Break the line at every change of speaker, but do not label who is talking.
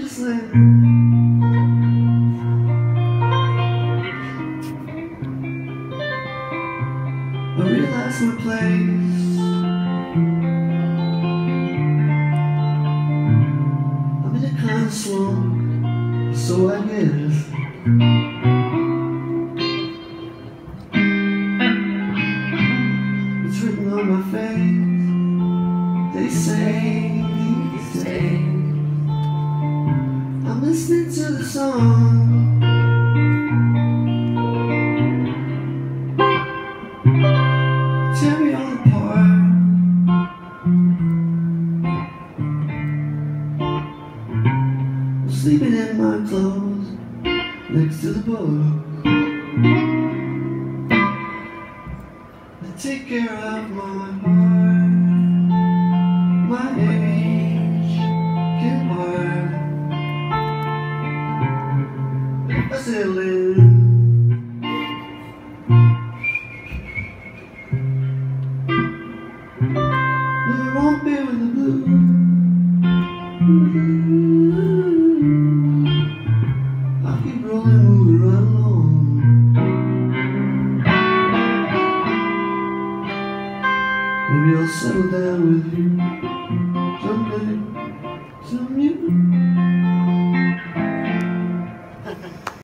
just let I realize my place. I'm in a kind of slump, so I guess it's written on my face. They say these days I'm listening to the song. Tear me all apart. I'm sleeping in my clothes next to the book. I take care of my heart. My age can hurt. If I sail in, never won't be with the blue. I'll keep rolling, moving right along. Maybe I'll settle down with you someday, some you.